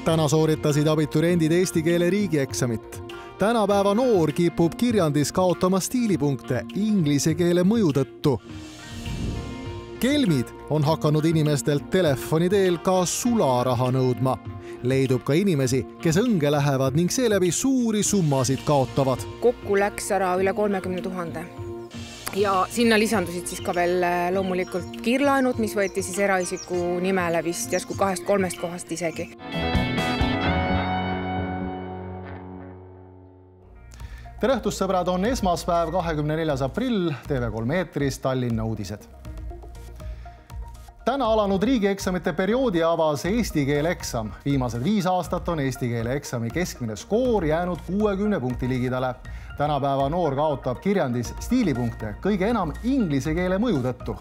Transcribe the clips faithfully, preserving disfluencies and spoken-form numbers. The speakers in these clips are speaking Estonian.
Täna sooritasid abituriendid eesti keele riigieksamit. Tänapäeva noor kipub kirjandis kaotama stiilipunkte inglise keele mõju tõttu. Kelmid on hakanud inimestelt telefoni teel ka sularaha nõudma. Leidub ka inimesi, kes õnge lähevad ning seeläbi suuri summasid kaotavad. Kokku läks ära üle kolmekümne tuhande. Ja sinna lisandusid siis ka veel loomulikult kiirlaenud, mis võeti siis eraisiku nimele vist järsku kahest kolmest kohast isegi. Tere õhtust, sõbrad, on esmaspäev, kahekümne neljas aprill, T V kolm eetris Tallinna uudised. Täna alanud riigieksamite perioodi avas eesti keele eksam. Viimased viis aastat on eesti keele eksami keskmine skoor jäänud kuuekümne punkti ligidale. Tänapäeva noor kaotab kirjandis stiilipunkte kõige enam inglise keele mõju tõttu.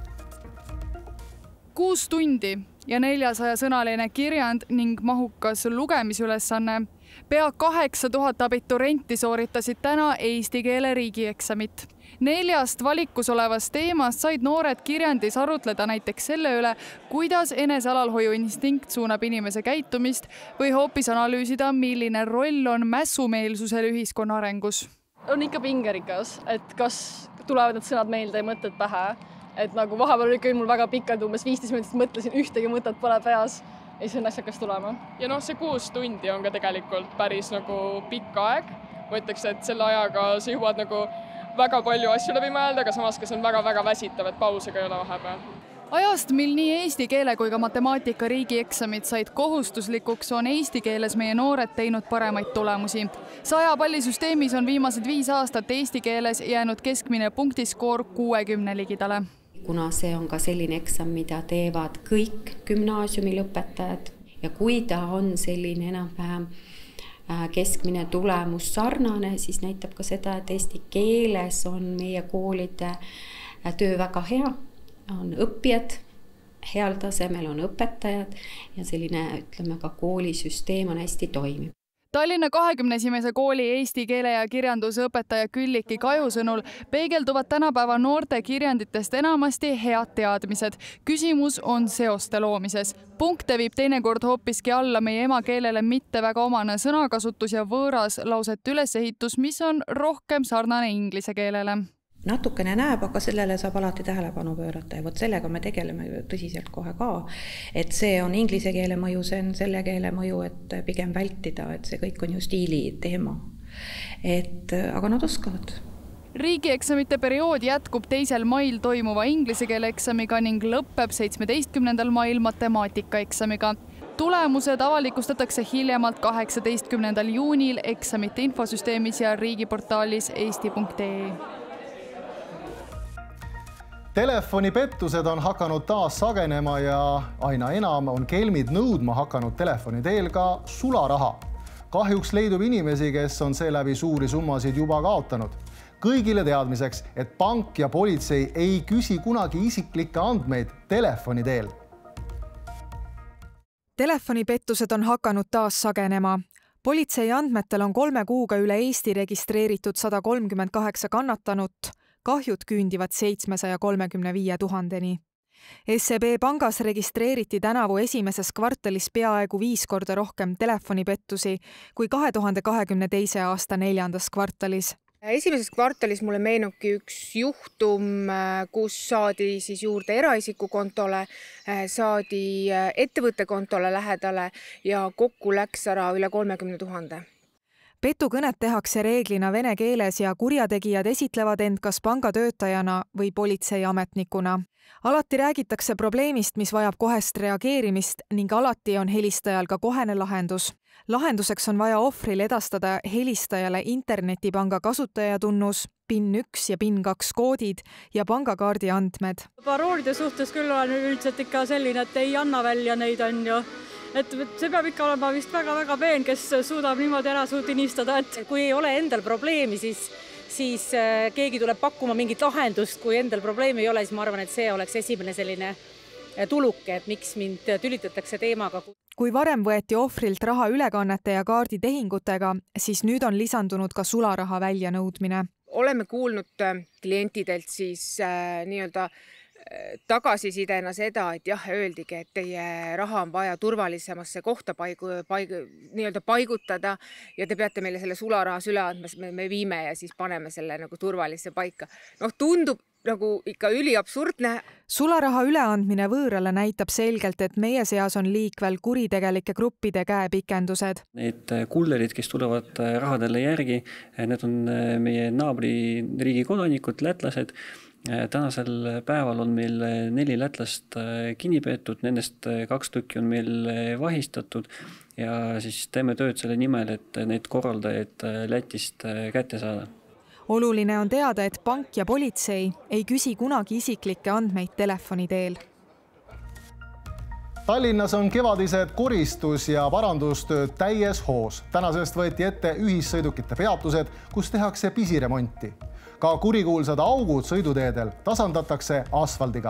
Kuus tundi ja neljasaja sõnaline kirjand ning mahukas lugemisülesanne. Pea kaheksa tuhat abiturenti sooritasid täna eesti keele riigieksamit. Neljast valikus olevast teemast said noored kirjandis arutleda näiteks selle üle, kuidas enesealalhoiuinstinkt suunab inimese käitumist või hoopis analüüsida, milline roll on mässumeelsusel ühiskonna arengus. On ikka pingerikas, et kas tulevad need sõnad meelde ja mõtted pähe. Et nagu vahepeal oli küll mul väga pikad, umbes viisteist minutit mõtlesin, ühtegi mõtet pole peas. Ja siis on asja hakkas tulema. Ja noh, see kuus tundi on ka tegelikult päris nagu pikk aeg. Ma ütleks, et selle ajaga sa jõuad nagu väga palju asju läbi mõelda, aga samas ka see on väga-väga väsitav, et pausega ei ole vahepeal. Ajast, mil nii eesti keele kui ka matemaatika riigieksamid said kohustuslikuks, on eesti keeles meie noored teinud paremaid tulemusi. Saja pallisüsteemis on viimased viis aastat eesti keeles jäänud keskmine punktiskoor kuuekümne ligidale. Kuna see on ka selline eksam, mida teevad kõik gümnaasiumi lõpetajad ja kui ta on selline enam-vähem keskmine tulemus sarnane, siis näitab ka seda, et eesti keeles on meie koolide töö väga hea, on õppijad, heal tasemel on õpetajad ja selline, ütleme, ka koolisüsteem on hästi toimib. Tallinna kahekümne esimese kooli eesti keele ja kirjanduse õpetaja Külliki Kaju sõnul peegelduvad tänapäeva noorte kirjanditest enamasti head teadmised. Küsimus on seoste loomises. Punkte viib teinekord hoopiski alla meie emakeelele mitte väga omane sõnakasutus ja võõras lauset ülesehitus, mis on rohkem sarnane inglise keelele. Natukene näeb, aga sellele saab alati tähelepanu pöörata ja võt sellega me tegeleme tõsiselt kohe ka. Et see on inglise keele mõju, see on selle keele mõju, et pigem vältida, et see kõik on ju stiili teema. Et, aga nad oskavad. Riigieksamite periood jätkub teisel mail toimuva inglise keele eksamiga ning lõpeb seitsmeteistkümnendal mail matemaatikaeksamiga. Tulemused avalikustatakse hiljemalt kaheksateistkümnendal juunil eksamite infosüsteemis ja riigiportaalis eesti punkt ee. Telefonipettused on hakanud taas sagenema ja aina enam on kelmid nõudma hakanud telefoni teel ka sularaha. Kahjuks leidub inimesi, kes on seeläbi suuri summasid juba kaotanud. Kõigile teadmiseks, et pank ja politsei ei küsi kunagi isiklikke andmeid telefoni teel. Telefonipettused on hakanud taas sagenema. Politsei andmetel on kolme kuuga üle Eesti registreeritud sada kolmkümmend kaheksa kannatanut. Kahjud küündivad seitsmesaja kolmekümne viie tuhandeni. S E B pangas registreeriti tänavu esimeses kvartalis peaaegu viis korda rohkem telefonipettusi kui kahe tuhande kahekümne teise aasta neljandas kvartalis. Esimeses kvartalis mulle meenubki üks juhtum, kus saadi siis juurde eraisiku kontole, saadi ettevõtte kontole lähedale ja kokku läks ära üle kolmekümne tuhande. Petukõned tehakse reeglina vene keeles ja kurjategijad esitlevad end kas pangatöötajana või politseiametnikuna. Alati räägitakse probleemist, mis vajab kohest reageerimist ning alati on helistajal ka kohene lahendus. Lahenduseks on vaja ohvril edastada helistajale internetipanga kasutajatunnus, PIN üks ja PIN kaks koodid ja pangakaardi andmed. Paroolide suhtes küll on üldiselt ikka selline, et ei anna välja neid on ju. Et see peab ikka olema vist väga-väga peen, kes suudab niimoodi ära suutinistada, et kui ei ole endal probleemi, siis, siis keegi tuleb pakkuma mingit lahendust, kui endal probleemi ei ole, siis ma arvan, et see oleks esimene selline tuluke, et miks mind tülitatakse teemaga. Kui varem võeti ohvrilt raha ülekannete ja kaarditehingutega, siis nüüd on lisandunud ka sularaha väljanõudmine. Oleme kuulnud klientidelt siis äh, nii-öelda tagasisidena seda, et jah, öeldigi, et teie raha on vaja turvalisemasse kohta paigu, paigu, nii-öelda paigutada ja te peate meile selle sularahas üle andma, me, me viime ja siis paneme selle nagu turvalisse paika. Noh, tundub nagu ikka üliabsurdne. Sularaha üleandmine võõrale näitab selgelt, et meie seas on liikvel kuritegelike gruppide käepikendused. Need kullerid, kes tulevad rahadele järgi, need on meie naabri riigi kodanikud, lätlased. Tänasel päeval on meil neli lätlast kinni peetud, nendest kaks tükki on meil vahistatud ja siis teeme tööd selle nimel, et neid korraldajaid Lätist kätte saada. Oluline on teada, et pank ja politsei ei küsi kunagi isiklikke andmeid telefoni teel. Tallinnas on kevadised koristus- ja parandustööd täies hoos. Tänasest võeti ette ühissõidukite peatused, kus tehakse pisiremonti. Ka kurikuulsad augud sõiduteedel tasandatakse asfaldiga.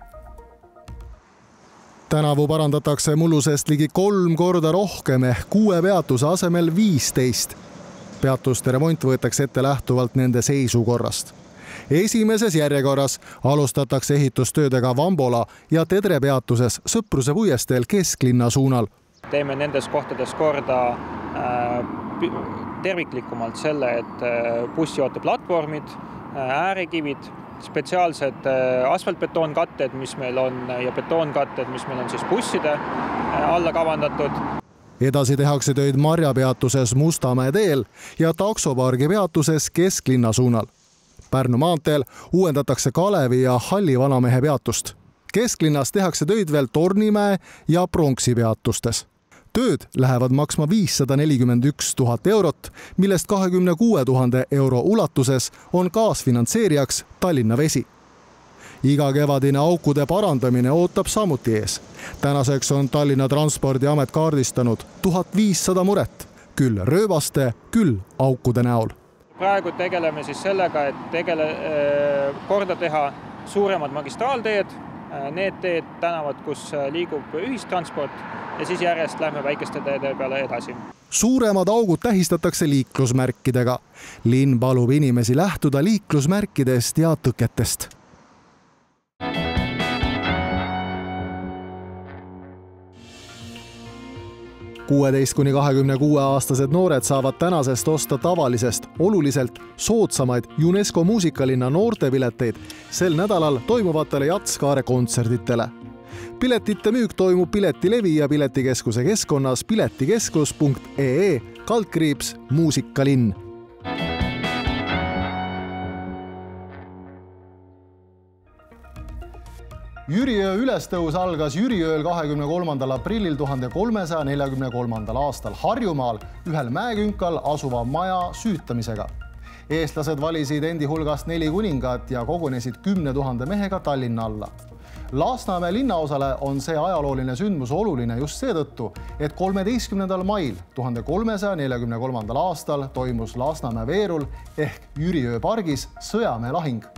Tänavu parandatakse mullusest ligi kolm korda rohkem ehk kuue peatuse asemel viisteist. Peatuste remont võetakse ette lähtuvalt nende seisukorrast. Esimeses järjekorras alustatakse ehitustöödega Vambola ja Tedre peatuses Sõpruse puiesteel kesklinna suunal. Teeme nendes kohtades korda terviklikumalt selle, et bussijooteplatvormid, äärekivid, spetsiaalsed asfaltbetoonkatted, mis meil on ja betoonkatted, mis meil on siis busside alla kavandatud. Edasi tehakse töid Marja peatuses Mustamäe teel ja taksopargi peatuses kesklinna suunal. Pärnu maanteel uuendatakse Kalevi ja Halli vanamehe peatust. Kesklinnas tehakse töid veel Tornimäe ja Pronksi peatustes. Tööd lähevad maksma viissada nelikümmend üks tuhat eurot, millest kahekümne kuue tuhande euro ulatuses on kaasfinantseerijaks Tallinna Vesi. Iga kevadine aukude parandamine ootab samuti ees. Tänaseks on Tallinna Transpordiamet kaardistanud tuhat viissada muret, küll rööbaste, küll aukude näol. Praegu tegeleme siis sellega, et tegele, korda teha suuremad magistraalteed, need teed tänavad, kus liigub ühistransport ja siis järjest lähme väikeste teede peale edasi. Suuremad augud tähistatakse liiklusmärkidega. Linn palub inimesi lähtuda liiklusmärkidest ja tõketest. kuueteist kuni kahekümne kuue aastased noored saavad tänasest osta tavalisest oluliselt soodsamaid UNESCO muusikalinna noortepileteid sel nädalal toimuvatele Jatskaare kontserditele. Piletite müük toimub Piletilevi ja Piletikeskuse keskkonnas piletikeskus punkt ee kaldkriips muusikalinn. Jüriöö ülestõus algas Jüriööl kahekümne kolmandal aprillil tuhande kolmesaja neljakümne kolmandal aastal Harjumaal ühel mäekünkal asuva maja süütamisega. Eestlased valisid endi hulgast neli kuningat ja kogunesid kümne tuhande mehega Tallinna alla. Lasnamäe linnaosale on see ajalooline sündmus oluline just seetõttu, et kolmeteistkümnendal mail tuhande kolmesaja neljakümne kolmandal aastal toimus Lasnamäe veerul ehk Jüriöö pargis sõjamäe lahing.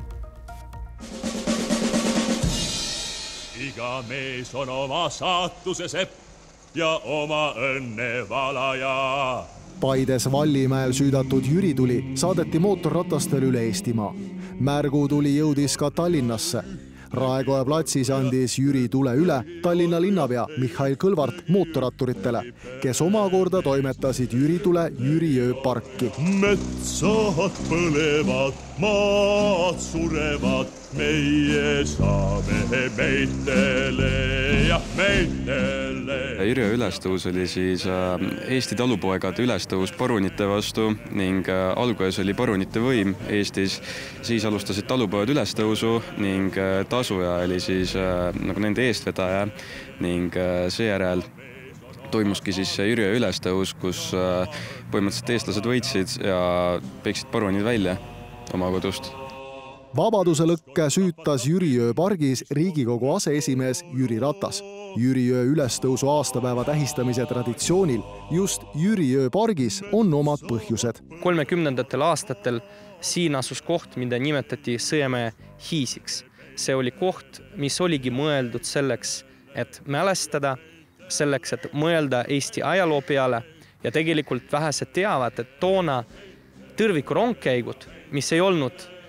Iga mees on oma saatuse sepp ja oma õnne valaja. Paides Vallimäel süüdatud Jüri tuli saadeti mootorratastel üle Eestimaa. Märgutuli jõudis ka Tallinnasse. Raekoja platsis andis Jüri tule üle Tallinna linnapea Mihhail Kõlvart mootorratturitele, kes omakorda toimetasid Jüri tule Jüriöö parki. Metsad põlevad, maad surevad, meie saame meitele ja meitele. Jüriöö ülestõus oli siis Eesti talupoegade ülestõus parunite vastu ning alguses oli parunite võim Eestis. Siis alustasid talupoed ülestõusu ning tasuja oli siis nagu nende eestvedaja ning seejärel toimuski siis Jüriöö ülestõus, kus põhimõtteliselt eestlased võitsid ja peiksid parunid välja oma kodust. Vabaduse lõkke süütas Jüriöö pargis Riigikogu aseesimees Jüri Ratas. Jüriöö ülestõusu aastapäeva tähistamise traditsioonil just Jüriöö pargis on omad põhjused. kolmekümnendatel aastatel siin asus koht, mida nimetati Sõjamäe hiisiks. See oli koht, mis oligi mõeldud selleks, et mälestada, selleks, et mõelda Eesti ajaloo peale ja tegelikult vähesed teavad, et toona tõrviku rongkäigud, mis ei olnud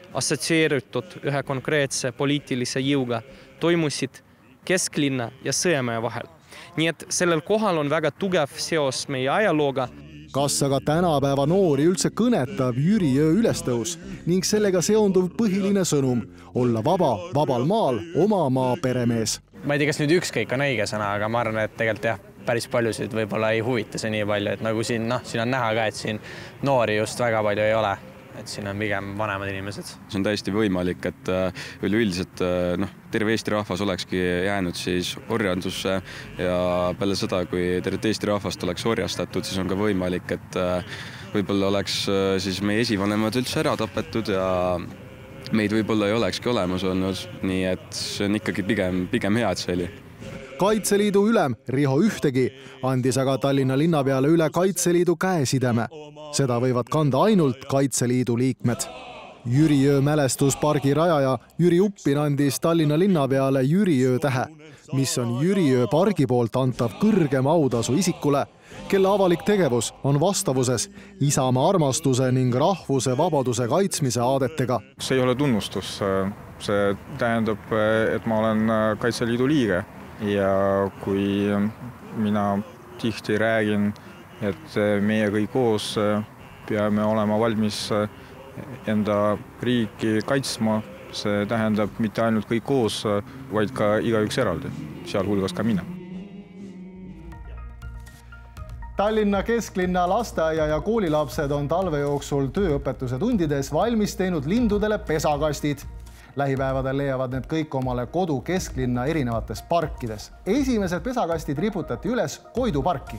assotsieeritud ühe konkreetse poliitilise jõuga, toimusid kesklinna ja Sõemäe vahel. Nii et sellel kohal on väga tugev seos meie ajalooga. Kas aga tänapäeva noori üldse kõnetab Jüriöö ülestõus ning sellega seonduv põhiline sõnum olla vaba, vabal maal, oma maa peremees? Ma ei tea, kas nüüd ükskõik on õige sõna, aga ma arvan, et tegelikult jah, päris paljusid võib-olla ei huvita see nii palju, et nagu siin, noh, siin on näha ka, et siin noori just väga palju ei ole. Et siin on pigem vanemad inimesed. See on täiesti võimalik, et üleüldiselt noh, terve Eesti rahvas olekski jäänud siis orjandusse ja peale seda, kui terve Eesti rahvast oleks orjastatud, siis on ka võimalik, et võib-olla oleks siis meie esivanemad üldse ära tapetud ja meid võib-olla ei olekski olemas olnud, nii et see on ikkagi pigem, pigem hea, et see oli. Kaitseliidu ülem Riho Ühtegi andis aga Tallinna linnapeale üle Kaitseliidu käesideme. Seda võivad kanda ainult Kaitseliidu liikmed. Jüriöö mälestuspargi rajaja Jüri Uppin andis Tallinna linnapeale Jüriöö tähe, mis on Jüriöö pargi poolt antav kõrgem autasu isikule, kelle avalik tegevus on vastavuses isamaa armastuse ning rahvuse vabaduse kaitsmise aadetega. See ei ole tunnustus. See tähendab, et ma olen Kaitseliidu liige. Ja kui mina tihti räägin, et meie kõik koos peame olema valmis enda riiki kaitsma, see tähendab mitte ainult kõik koos, vaid ka igaüks eraldi, sealhulgas ka mina. Tallinna kesklinna lasteaia ja koolilapsed on talve jooksul tööõpetuse tundides valmis teinud lindudele pesakastid. Lähipäevadel leiavad need kõik omale kodu kesklinna erinevates parkides. Esimesed pesakastid riputati üles Koidu parki.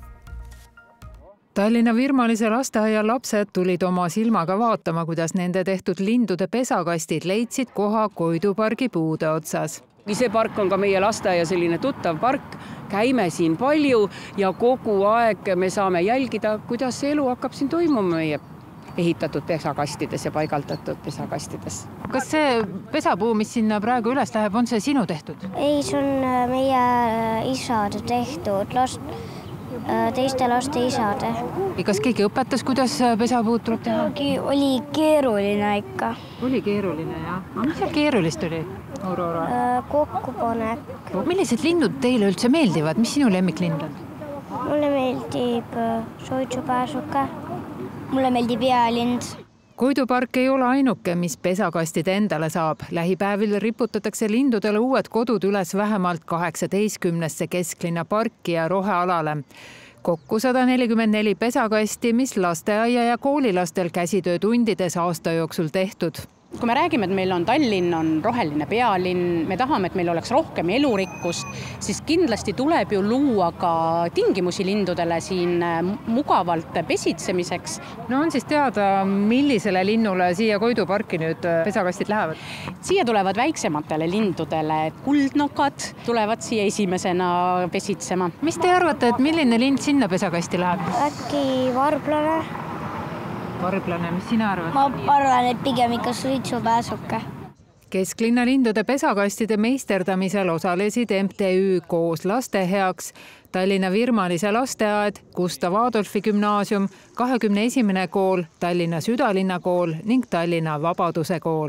Tallinna Virmalise lasteaia lapsed tulid oma silmaga vaatama, kuidas nende tehtud lindude pesakastid leidsid koha Koidu pargi puude otsas. See park on ka meie lasteaia selline tuttav park. Käime siin palju ja kogu aeg me saame jälgida, kuidas see elu hakkab siin toimuma meie ehitatud pesakastides ja paigaldatud pesakastides. Kas see pesapuu, mis sinna praegu üles läheb, on see sinu tehtud? Ei, see on meie isade tehtud, last, teiste laste isade. Kas keegi õpetas, kuidas pesapuud tuleb teha? Oli keeruline ikka. Oli keeruline, jah. Aga mis seal keerulist oli, Aurora? Kokkupanek. Millised linnud teile üldse meeldivad? Mis sinu lemmiklind on? Mulle meeldib soitsupääsuke. Mulle meeldib jäälind. Koidu park ei ole ainuke, mis pesakastid endale saab. Lähipäevil riputatakse lindudele uued kodud üles vähemalt kaheksateistkümnesse kesklinna parki ja rohealale. Kokku sada nelikümmend neli pesakasti, mis lasteaia ja koolilastel käsitöötundides aasta jooksul tehtud. Kui me räägime, et meil on Tallinn, on roheline pealinn, me tahame, et meil oleks rohkem elurikkust, siis kindlasti tuleb ju luua ka tingimusi lindudele siin mugavalt pesitsemiseks. No on siis teada, millisele linnule siia Koidu parki nüüd pesakastid lähevad? Siia tulevad väiksematele lindudele, kuldnokad tulevad siia esimesena pesitsema. Mis te arvate, et milline lind sinna pesakasti läheb? Äkki varblane? Varblane, mis sina arvad? Ma arvan, et pigem ikka suitsupääsuke. Kesklinna lindude pesakastide meisterdamisel osalesid M T Ü Koos laste heaks, Tallinna Virmalise lasteaed, Gustav Adolfi gümnaasium, kahekümne esimene kool, Tallinna Südalinna kool ning Tallinna Vabaduse kool.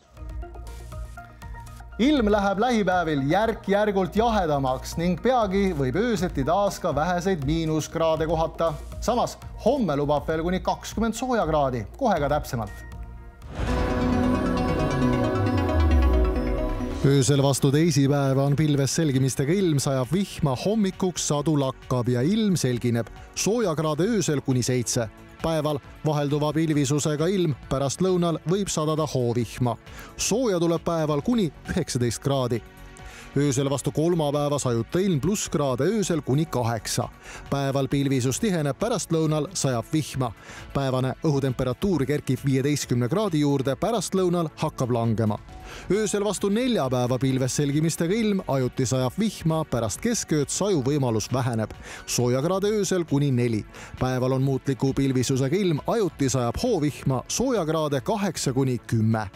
Ilm läheb lähipäevil järk-järgult jahedamaks ning peagi võib ööseti taas ka väheseid miinuskraade kohata. Samas homme lubab veel kuni kakskümmend soojakraadi, kohe ka täpsemalt. Öösel vastu teisipäeva on pilves selgimistega ilm, sajab vihma, hommikuks sadu lakkab ja ilm selgineb. Soojakraade öösel kuni seitse. Päeval vahelduva pilvisusega ilm, pärast lõunal võib sadada hoovihma. Sooja tuleb päeval kuni üheksateist kraadi. Öösel vastu kolmapäeva sajuta ilm pluss kraade öösel kuni kaheksa. Päeval pilvisus tiheneb, pärast lõunal sajab vihma. Päevane õhutemperatuur kerkib viieteistkümne kraadi juurde, pärast lõunal hakkab langema. Öösel vastu neljapäeva pilves selgimistega ilm, ajuti sajab vihma, pärast keskööd saju võimalus väheneb. Soojakraade öösel kuni neli. Päeval on muutliku pilvisusega ilm, ajuti sajab hoovihma, soojakraade kaheksa kuni kümme.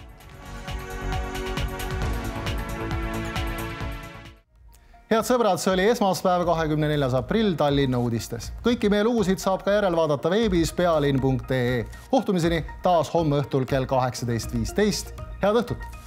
Head sõbrad, see oli esmaspäev, kahekümne neljas aprill Tallinna uudistes. Kõiki meie lugusid saab ka järel vaadata veebis pealinn punkt ee. Kohtumiseni taas homme õhtul kell kaheksateist viisteist. Head õhtut!